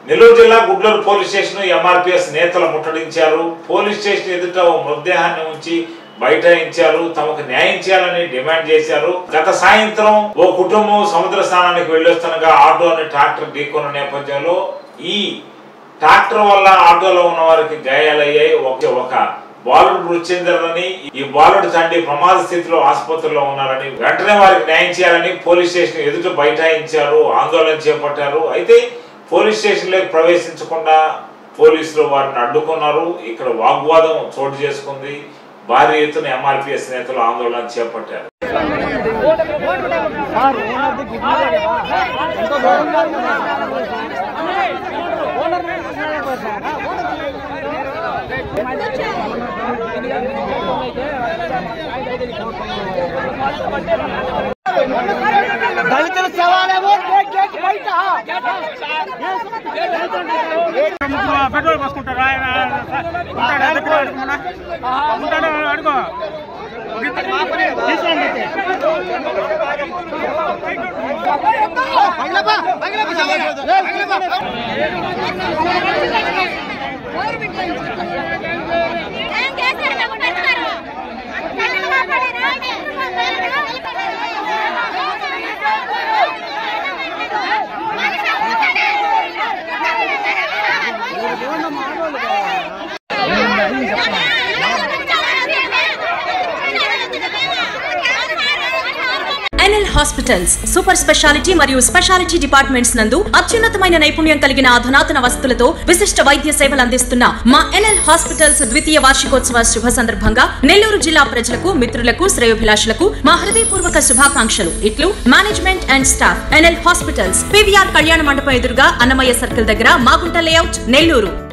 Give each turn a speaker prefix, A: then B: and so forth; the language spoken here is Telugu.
A: నెల్లూరు జిల్లా గుడ్లూరు పోలీస్ స్టేషన్ ఎంఆర్పీఎస్ నేతలు ముట్టడించారు. పోలీస్ స్టేషన్ ఎదుట ఓ మృతదేహాన్ని ఉంచి బైఠాయించారు. తమకు న్యాయం చేయాలని డిమాండ్ చేశారు. గత సాయంత్రం ఓ కుటుంబం సముద్ర స్నానానికి వెళ్లొస్తుండగా ఆటోని ట్రాక్టర్ ఢీకొన్న నేపథ్యంలో ఈ ట్రాక్టర్ వల్ల ఆటోలో ఉన్న వారికి గాయాలయ్యాయి. ఒక బాలుడు మృతి చెందారని, ఈ బాలుడు తండ్రి ప్రమాద స్థితిలో ఆసుపత్రిలో ఉన్నారని, వెంటనే వారికి న్యాయం చేయాలని పోలీస్ స్టేషన్ ఎదుట బైఠాయించారు, ఆందోళన చేపట్టారు. అయితే పోలీస్ స్టేషన్ లోకి ప్రవేశించకుండా పోలీసులు వారిని అడ్డుకున్నారు. ఇక్కడ వాగ్వాదం చోటు చేసుకుంది. భారీ ఎత్తున ఎంఆర్పీఎస్ నేతలు ఆందోళన చేపట్టారు.
B: దళితుల సవాలేమో పెట్రోల్ పోసుకుంటారా అడుగు
C: ఎన్ఎల్ హాస్పిటల్స్ సూపర్ స్పెషాలిటీ మరియు స్పెషాలిటీ డిపార్ట్మెంట్స్ నందు అత్యున్నతమైన నైపుణ్యం కలిగిన అధునాతన వసతులతో విశిష్ట వైద్య సేవలు అందిస్తున్న మా ఎన్ఎల్ హాస్పిటల్స్ ద్వితీయ వార్షికోత్సవ శుభ సందర్భంగా నెల్లూరు జిల్లా ప్రజలకు, మిత్రులకు, శ్రేయోభిలాషులకు మా హృదయపూర్వక శుభాకాంక్షలు. ఇట్లు management and staff. NL hospitals, PVR కళ్యాణ మండపం ఎదురుగా అన్నమయ్య సర్కిల్ దగ్గర, మాగుంట లేఅవుట్, నెల్లూరు.